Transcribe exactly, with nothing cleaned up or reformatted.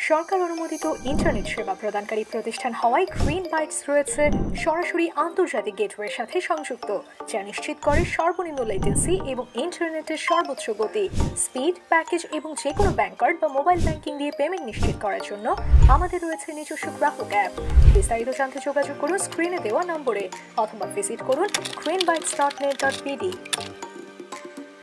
সরকার অনুমোদিত ইন্টারনেট সেবা প্রদানকারী প্রতিষ্ঠান হওয়ায় গ্রিন বাইটস রয়েছে সরাসরি আন্তর্জাতিক গেটওয়ের সাথে সংযুক্ত, যা নিশ্চিত করে সর্বনিম্ন লেটেন্সি এবং ইন্টারনেটের সর্বোচ্চ গতি, স্পিড, প্যাকেজ এবং যে কোনো ব্যাংক কার্ড বা মোবাইল ব্যাংকিং দিয়ে পেমেন্ট নিশ্চিত করার জন্য আমাদের রয়েছে নিজস্ব গ্রাহক অ্যাপ। বিস্তারিত জানতে যোগাযোগ করুন স্ক্রিনে দেওয়া নম্বরে অথবা ভিজিট করুন Green Bytes dot net dot BD.